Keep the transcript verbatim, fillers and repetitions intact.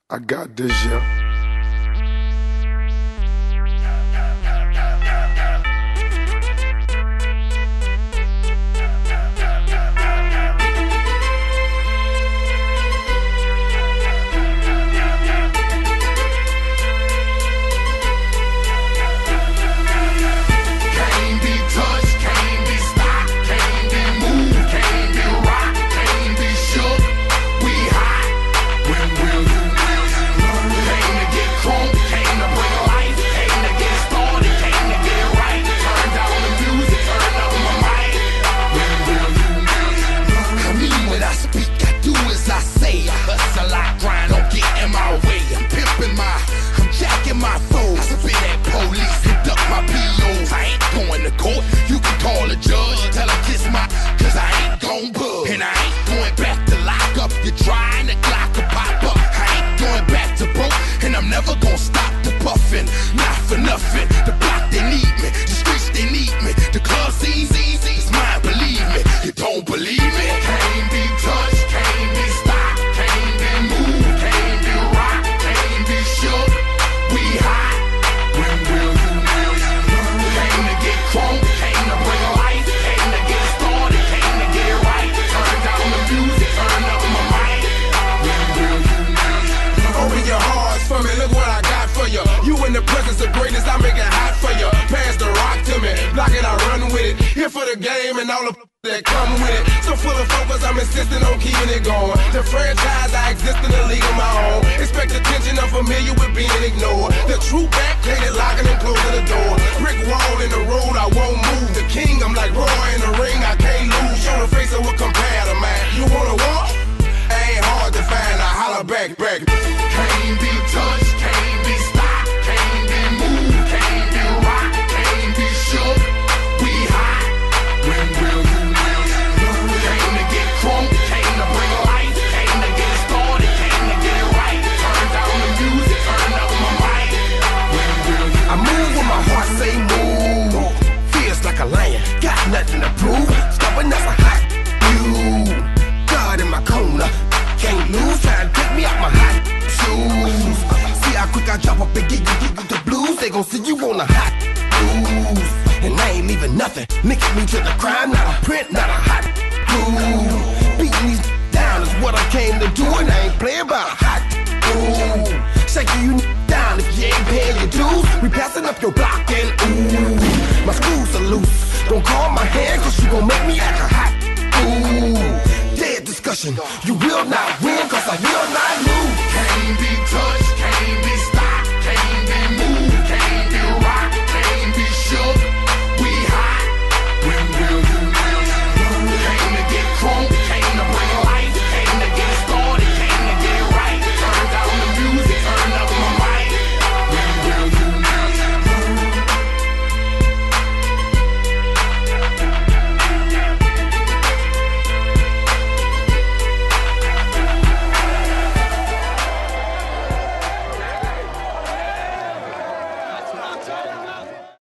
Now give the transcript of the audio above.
I got this, yeah. You can call a judge, tell him kiss my, cause I ain't gon' bug. And I ain't going back to lock up. You're trying to Glock or pop up. I ain't going back to broke, and I'm never gon' stop the puffin'. Not for nothing. The block, they need me. The streets, they need me. The club sees easy. It's mine, believe me. You don't believe me? Can't be touched, can't be stopped, can't be moved, can't be rocked, can't be shook. We hot. When will you will you learn? Came to get crunk, came to bring life, came to get started, came to get right. Turn down the music, turn up my mic. When will you will you learn? Open your hearts for me, look what I got for you. You in the presence of greatness, I make it hot for you. Pass the rock to me, block it, I run with it. Here for the game and all the that come with it. So full of focus, I'm insisting on keeping it going. The franchise, I exist in a league of my own. Expect attention, I'm familiar with being ignored. The true back, plated, locking and closing the door. Brick wall in the road, I won't move. The king, I'm like Roy in the ring, I can't lose. Show the face of what compare to mine. You wanna walk? Ain't hard to find, I holler back, back. Can't be touched, can't be stopped, can't be moved, can't be rocked, can't be shook. We hot. When will you will you learn? Came to get crunk, came to bring life, came to get started, came to get right. Turn down the music, turn up my mic. When will you I move when my heart say move. Feels like a lion, got nothing to prove. Stubborn as a hot you. God in my corner, can't lose. Try to take me out my hot shoes. See how quick I drop up and get you, get you the blues. They gon' see you on a hot blues. And I ain't leaving nothing. Linking me to the crime, not a print, not a hot blues. Beating these down is what I came to do, and I ain't playing about a hot blues. Shaking you down if you ain't paying your dues. We passing up your block and ooh, my screws are loose. Don't call my hand, cause you gon' make me act a hot ooh. Dead discussion, you will not win, cause I will not lose.